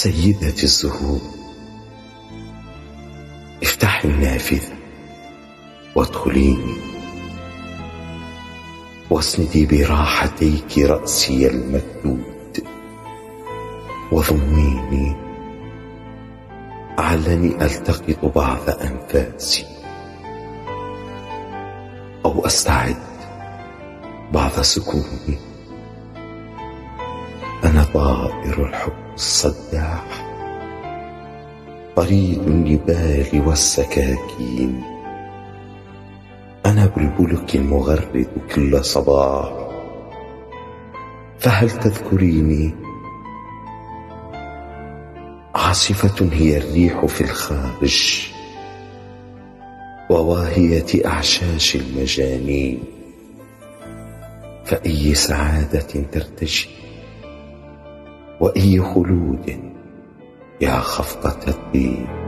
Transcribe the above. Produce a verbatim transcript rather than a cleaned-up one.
سيدة الزهور، افتحي النافذة وادخليني، واسندي براحتيك رأسي المكدود، وضميني علني ألتقط بعض أنفاسي، أو أستعد بعض سكوني. أنا طائر الحب الصداح، طريد النبال والسكاكين، أنا بلبلك المغرد كل صباح. فهل تذكريني؟ عاصفة هي الريح في الخارج، وواهية أعشاش المجانين، فأي سعادة ترتجي، وأي خلود يا خفقة الدين.